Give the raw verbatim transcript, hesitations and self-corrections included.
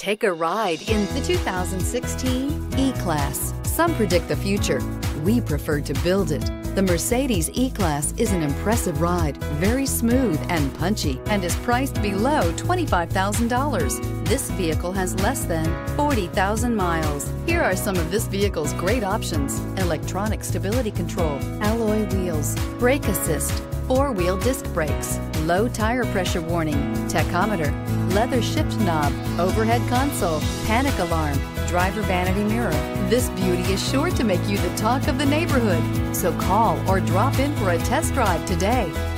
Take a ride in the two thousand sixteen E-Class. Some predict the future. We prefer to build it. The Mercedes E-Class is an impressive ride, very smooth and punchy, and is priced below twenty-five thousand dollars. This vehicle has less than forty thousand miles. Here are some of this vehicle's great options: electronic stability control, alloy wheels, brake assist, four-wheel disc brakes, low tire pressure warning, tachometer, leather shift knob, overhead console, panic alarm, driver vanity mirror. This beauty is sure to make you the talk of the neighborhood. So call or drop in for a test drive today.